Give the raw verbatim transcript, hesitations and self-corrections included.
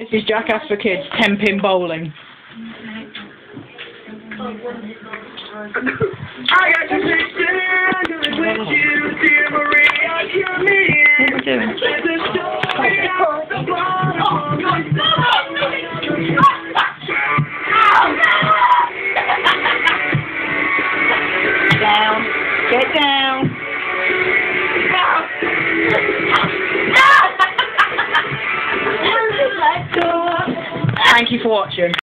This is Jackass for Kids, ten pin bowling. I got to with you, dear Maria, kill me. What are we doing? Down. Get down. Thank you for watching.